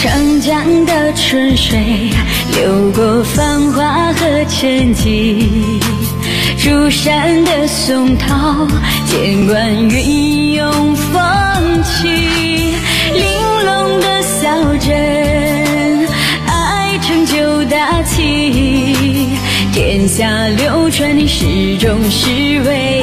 长江的春水流过繁华和沉寂，珠山的松涛见惯云涌风起，玲珑的小镇爱成就大器，天下流传的诗中诗为